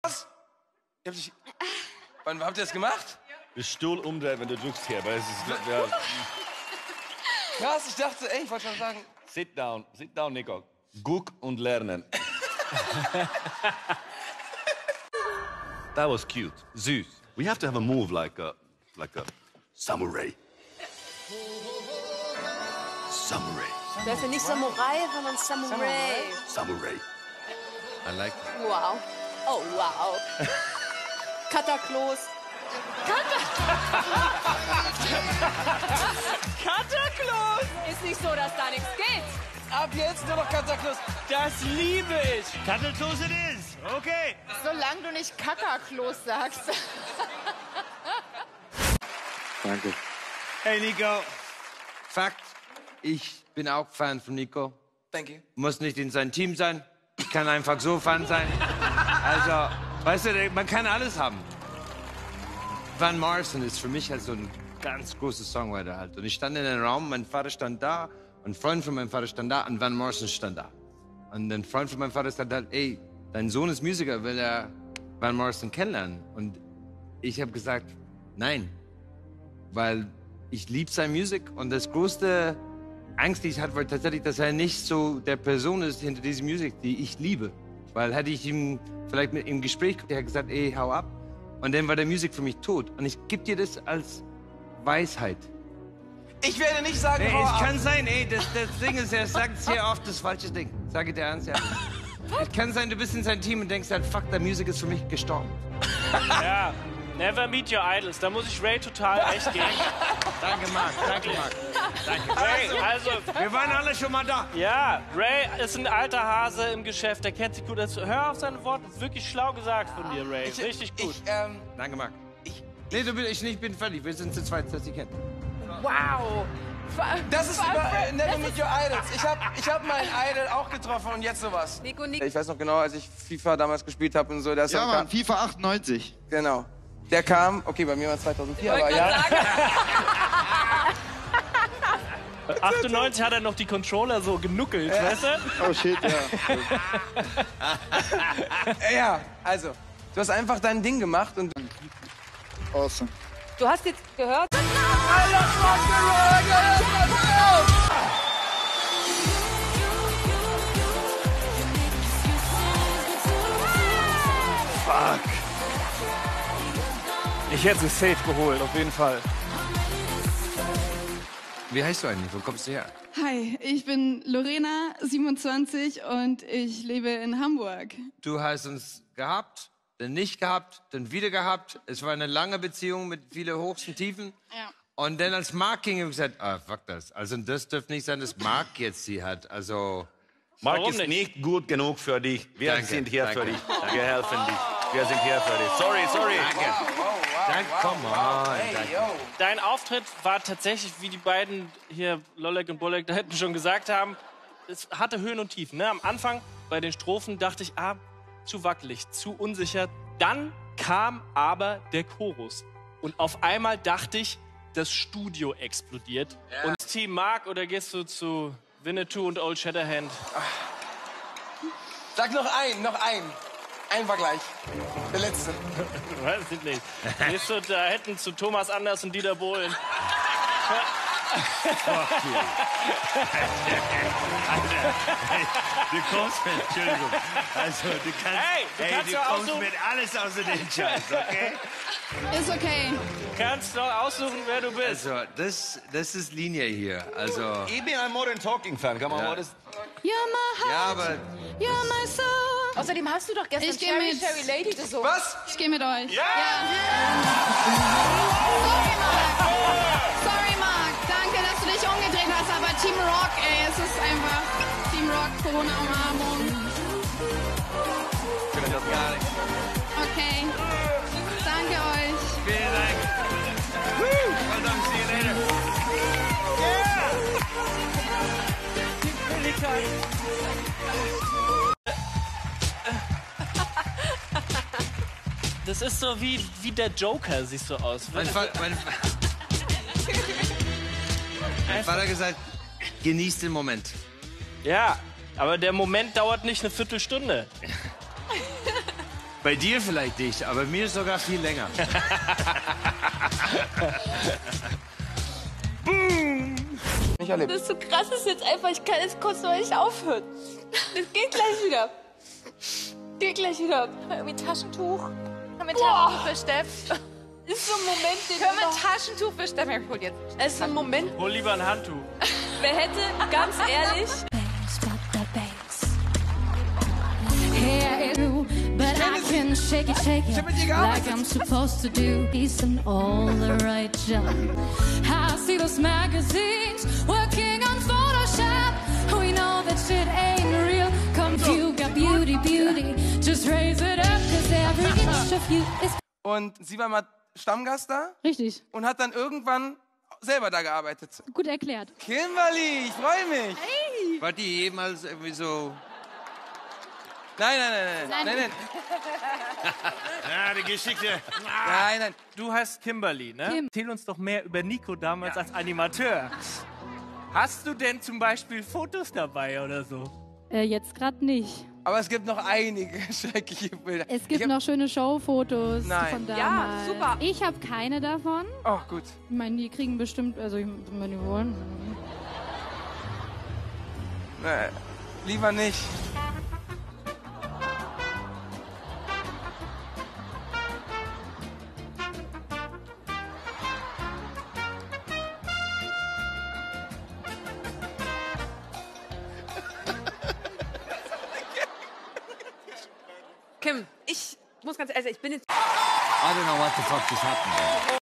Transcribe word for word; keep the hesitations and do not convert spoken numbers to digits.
Was? Ihr habt dich... Wann habt ihr das gemacht? Den Stuhl umdrehen, wenn du drückst hier. Aber es ist, ja. Krass, ich dachte, ey, ich wollte schon sagen... Sit down, sit down, Nico. Guck und lernen. That was cute. Süß. We have to have a move like a, like a samurai. Samurai. Das ist ja nicht Samurai, sondern Samurai. Samurai. I like it. Wow. Oh, wow. Kataklos. Kataklos! Ist nicht so, dass da nichts geht. Ab jetzt nur noch Kataklos. Das liebe ich. Kataklos it is. Okay. Solange du nicht Kakaklos sagst. Danke. Hey, Nico. Fakt, ich bin auch Fan von Nico. Thank you. Muss nicht in seinem Team sein. Ich kann einfach so Fan sein. Also, weißt du, man kann alles haben. Van Morrison ist für mich halt so ein ganz großer Songwriter halt. Und ich stand in einem Raum, mein Vater stand da, ein Freund von meinem Vater stand da und Van Morrison stand da. Und ein Freund von meinem Vater stand da, ey, dein Sohn ist Musiker, will er Van Morrison kennenlernen? Und ich habe gesagt, nein, weil ich liebe seine Musik und das größte Angst, die ich hatte, war tatsächlich, dass er nicht so der Person ist hinter dieser Musik, die ich liebe. Weil hätte ich ihm vielleicht mit im Gespräch, der hat gesagt, ey, hau ab. Und dann war der Musik für mich tot. Und ich gebe dir das als Weisheit. Ich werde nicht sagen, Nee, hau es ab. kann sein, ey, das, das Ding ist, er sagt sehr oft das falsche Ding. Sage dir ernst, ja. Es kann sein, du bist in seinem Team und denkst halt, fuck, der Musik ist für mich gestorben. Ja. Never meet your idols. Da muss ich Ray total recht geben. Danke, Marc, danke, Marc. Danke. Ray, also, Wir waren alle schon mal da. ja, Ray ist ein alter Hase im Geschäft. Der kennt sich gut. Das, hör auf seine Worte. Das ist wirklich schlau gesagt von dir, Ray. Ich, Richtig gut. Ich, ähm, Danke, Marc. ich, Nee, du, ich nicht, bin fertig. Wir sind zu zweit, dass sie kennen. Wow. das ist über äh, Never Meet Your Idols. Ich habe ich hab meinen Idol auch getroffen und jetzt sowas. Nico, Nico. Ich weiß noch genau, als ich FIFA damals gespielt habe und so. Der Song Ja, kam, Mann, FIFA achtundneunzig. Genau. Der kam, okay, bei mir war es zweitausendvier, Ich aber wollte ja. gerade sagen. achtundneunzig hat er noch die Controller so genuckelt, weißt du? Oh shit, ja. Ja, also, du hast einfach dein Ding gemacht und... Awesome. Du hast jetzt gehört? Fuck. Ich hätte es safe geholt, auf jeden Fall. Wie heißt du eigentlich? Wo kommst du her? Hi, ich bin Lorena, siebenundzwanzig und ich lebe in Hamburg. Du hast uns gehabt, dann nicht gehabt, dann wieder gehabt. Es war eine lange Beziehung mit vielen Hochs und Tiefen. Ja. Und dann als Marc ging, habe ich gesagt, ah, fuck das. Also das dürfte nicht sein, dass Marc jetzt sie hat. Also, Marc Warum ist nicht? nicht gut genug für dich. Wir Danke, sind hier danke. für dich. Wir helfen dich. Wir sind hier für dich. Sorry, sorry. danke. Danke, come on. Danke. Dein Auftritt war tatsächlich, wie die beiden hier, Lollek und Bolek, da hätten schon gesagt haben, es hatte Höhen und Tiefen. Ne? Am Anfang bei den Strophen dachte ich, ah, zu wackelig, zu unsicher. Dann kam aber der Chorus. Und auf einmal dachte ich, das Studio explodiert. Ja. Und Team Mark, oder gehst du zu Winnetou und Old Shatterhand? Sag noch einen, noch einen. Ein war gleich. Der letzte. Weiß ich nicht. Gehst du da hinten zu Thomas Anders und Dieter Bohlen? Du kommst mit, Entschuldigung. Also, du kannst, Hey, du kannst du ja kommst aussuchen. mit alles außer den Scheiß, okay? Ist okay. Kannst doch aussuchen, wer du bist. Also, das, das ist Linie hier. Also, Ich bin ein Modern Talking Fan. Come on, Ja. what is... You're my ja, heart, aber you're my soul. Außerdem hast du doch gestern Ich geh Cherry mit. Cherry Lady gesungen. Was? Ich gehe mit euch. Ja! Sorry, Marc. Sorry, Marc. Danke, dass du dich umgedreht hast, aber Team Rock, ey, es ist einfach Team Rock, Corona-Umarmung. Okay. Danke euch. vielen Dank. Well done, see you later. Das ist so wie, wie der Joker, siehst du aus. Mein, Fa mein, mein Vater hat gesagt, genieß den Moment. Ja, aber der Moment dauert nicht eine Viertelstunde. Bei dir vielleicht nicht, aber mir sogar viel länger. Nicht erlebt. Das ist so krass, das ist jetzt einfach, ich kann jetzt kurz noch nicht aufhören. Das geht gleich wieder. Geht gleich wieder. Irgendwie Taschentuch. Haben wir ein Taschentuch für Steff? Das ist so ein Moment, den Können wir ein noch- Taschentuch für Steff? Ich hol jetzt. Es ist ein Moment, Hol lieber ein Handtuch. wer hätte, ganz ehrlich, But I can shake it, shake it like I'm supposed to do. He's in all the right job. I see those magazines working on Photoshop. We know that shit ain't real. Come you got beauty, beauty. Just raise it up, cause every inch of you is... Und sie war mal Stammgast da Richtig, und hat dann irgendwann selber da gearbeitet. gut erklärt. Kimberly, ich freue mich. War die jemals irgendwie so... Nein, nein, nein, nein, nein, nein, Ja, die Geschichte. nein, nein. Du heißt Kimberly, ne? Kim. Erzähl uns doch mehr über Nico damals als Animateur. Hast du denn zum Beispiel Fotos dabei oder so? Äh, jetzt gerade nicht. Aber es gibt noch einige schreckliche Bilder. Es Ich gibt hab- noch schöne Showfotos Nein. von Ja, damals. super. Ich habe keine davon. Oh, gut. Ich meine, die kriegen bestimmt, also ich- wenn die wollen. Nee, lieber nicht. Kim, ich muss ganz ehrlich, ich bin jetzt I don't know what the fuck just happened.